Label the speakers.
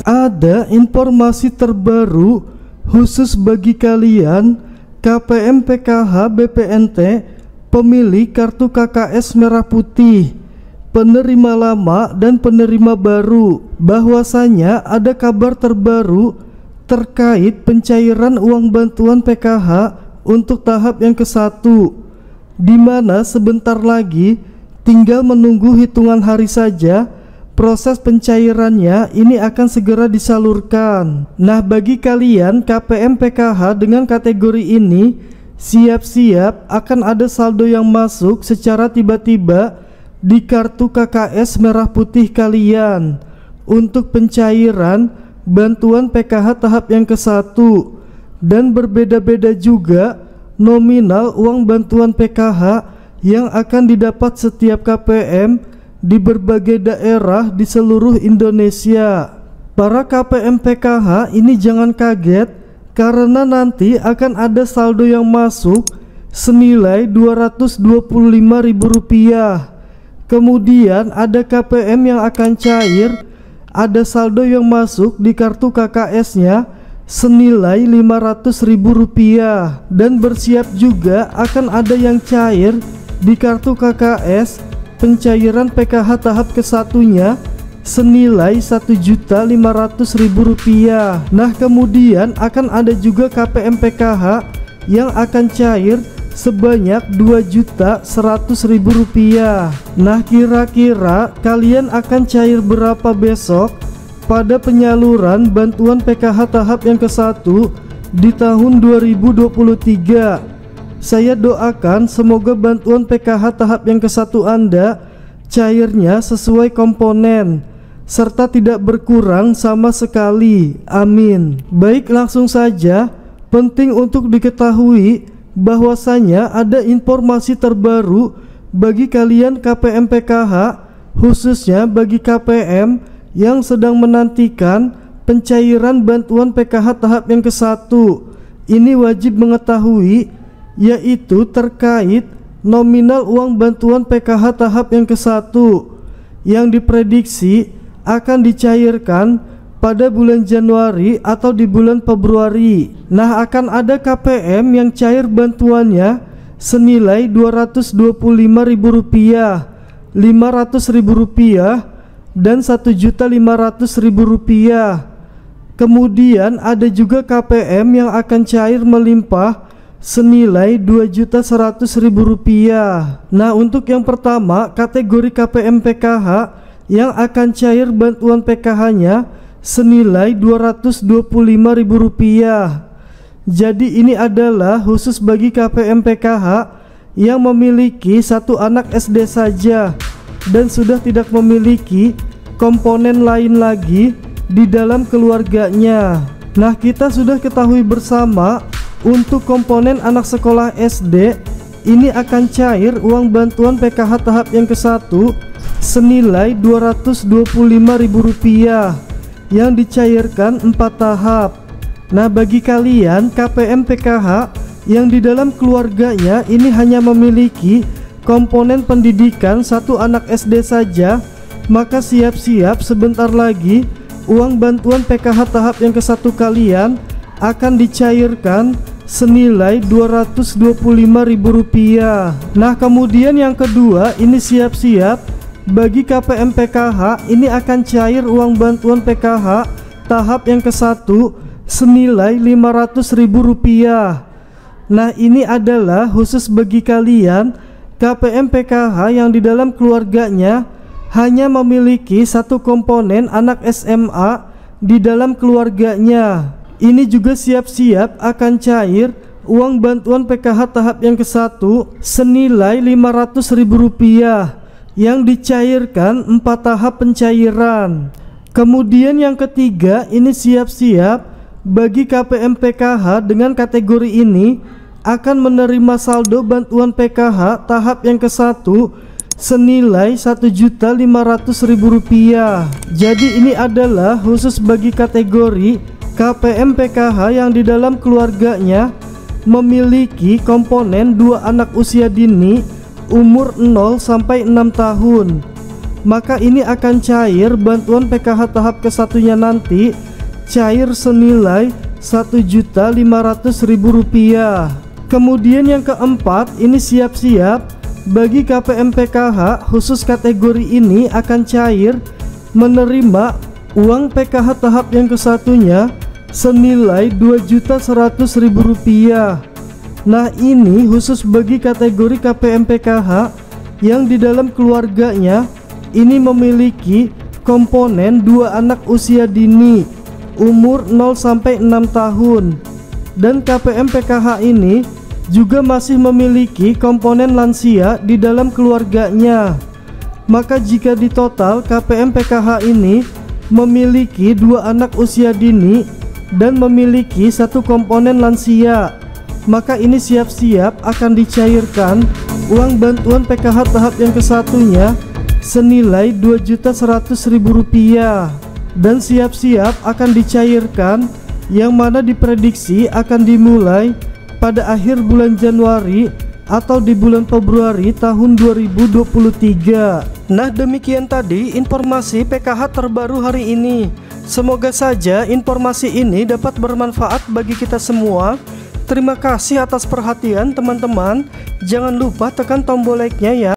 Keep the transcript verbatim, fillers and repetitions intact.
Speaker 1: Ada informasi terbaru khusus bagi kalian K P M P K H B P N T pemilik kartu K K S merah putih, penerima lama dan penerima baru, bahwasanya ada kabar terbaru terkait pencairan uang bantuan P K H untuk tahap yang ke satu, di mana sebentar lagi tinggal menunggu hitungan hari saja proses pencairannya ini akan segera disalurkan. Nah, bagi kalian K P M P K H dengan kategori ini, siap-siap akan ada saldo yang masuk secara tiba-tiba di kartu K K S merah putih kalian untuk pencairan bantuan P K H tahap yang ke satu, dan berbeda-beda juga nominal uang bantuan P K H yang akan didapat setiap K P M di berbagai daerah di seluruh Indonesia. Para K P M P K H ini jangan kaget karena nanti akan ada saldo yang masuk senilai dua ratus dua puluh lima ribu rupiah. Kemudian ada K P M yang akan cair, ada saldo yang masuk di kartu K K S-nya senilai lima ratus ribu rupiah, dan bersiap juga akan ada yang cair di kartu K K S pencairan P K H tahap ke satunya senilai satu juta lima ratus ribu rupiah. Nah, kemudian akan ada juga K P M P K H yang akan cair sebanyak dua juta seratus ribu rupiah. Nah, kira-kira kalian akan cair berapa besok pada penyaluran bantuan P K H tahap yang ke satu di tahun dua ribu dua puluh tiga? Saya doakan semoga bantuan P K H tahap yang ke satu Anda cairnya sesuai komponen serta tidak berkurang sama sekali. Amin. Baik, langsung saja. Penting untuk diketahui bahwasanya ada informasi terbaru bagi kalian K P M P K H, khususnya bagi K P M yang sedang menantikan pencairan bantuan P K H tahap yang ke satu. Ini wajib mengetahui, yaitu terkait nominal uang bantuan P K H tahap yang ke satu yang diprediksi akan dicairkan pada bulan Januari atau di bulan Februari. Nah, akan ada K P M yang cair bantuannya senilai dua ratus dua puluh lima ribu rupiah, lima ratus ribu rupiah, dan satu juta lima ratus ribu rupiah. Kemudian ada juga K P M yang akan cair melimpah senilai dua juta seratus ribu rupiah. Nah, untuk yang pertama, kategori K P M P K H yang akan cair bantuan P K H-nya senilai dua ratus dua puluh lima ribu rupiah. Jadi ini adalah khusus bagi K P M P K H yang memiliki satu anak S D saja dan sudah tidak memiliki komponen lain lagi di dalam keluarganya. Nah, kita sudah ketahui bersama untuk komponen anak sekolah S D ini akan cair uang bantuan P K H tahap yang ke satu senilai dua ratus dua puluh lima ribu rupiah yang dicairkan empat tahap. Nah, bagi kalian K P M P K H yang di dalam keluarganya ini hanya memiliki komponen pendidikan satu anak S D saja, maka siap-siap sebentar lagi uang bantuan P K H tahap yang ke satu kalian akan dicairkan senilai dua ratus dua puluh lima ribu rupiah. Nah, kemudian yang kedua ini siap-siap bagi K P M P K H ini akan cair uang bantuan P K H tahap yang ke satu senilai lima ratus ribu rupiah. Nah, ini adalah khusus bagi kalian K P M P K H yang di dalam keluarganya hanya memiliki satu komponen anak S M A di dalam keluarganya. Ini juga siap-siap akan cair uang bantuan P K H tahap yang ke satu senilai lima ratus ribu rupiah yang dicairkan empat tahap pencairan. Kemudian yang ketiga ini siap-siap bagi K P M P K H dengan kategori ini akan menerima saldo bantuan P K H tahap yang ke satu senilai satu juta lima ratus ribu rupiah. Jadi ini adalah khusus bagi kategori K P M P K H yang di dalam keluarganya memiliki komponen dua anak usia dini umur nol sampai enam tahun. maka ini akan cair bantuan P K H tahap ke satunya nanti cair senilai satu juta lima ratus ribu rupiah. Kemudian yang keempat, ini siap-siap bagi K P M P K H khusus kategori ini akan cair menerima uang P K H tahap yang ke satunya senilai dua juta seratus ribu rupiah. Nah, ini khusus bagi kategori K P M P K H yang di dalam keluarganya ini memiliki komponen dua anak usia dini umur nol sampai enam tahun, dan K P M P K H ini juga masih memiliki komponen lansia di dalam keluarganya. Maka jika di total K P M P K H ini memiliki dua anak usia dini dan memiliki satu komponen lansia, maka ini siap-siap akan dicairkan uang bantuan P K H tahap yang ke satunya senilai dua juta seratus ribu rupiah, dan siap-siap akan dicairkan yang mana diprediksi akan dimulai pada akhir bulan Januari atau di bulan Februari tahun dua ribu dua puluh tiga. Nah, demikian tadi informasi P K H terbaru hari ini. Semoga saja informasi ini dapat bermanfaat bagi kita semua. Terima kasih atas perhatian teman-teman. Jangan lupa tekan tombol like-nya ya.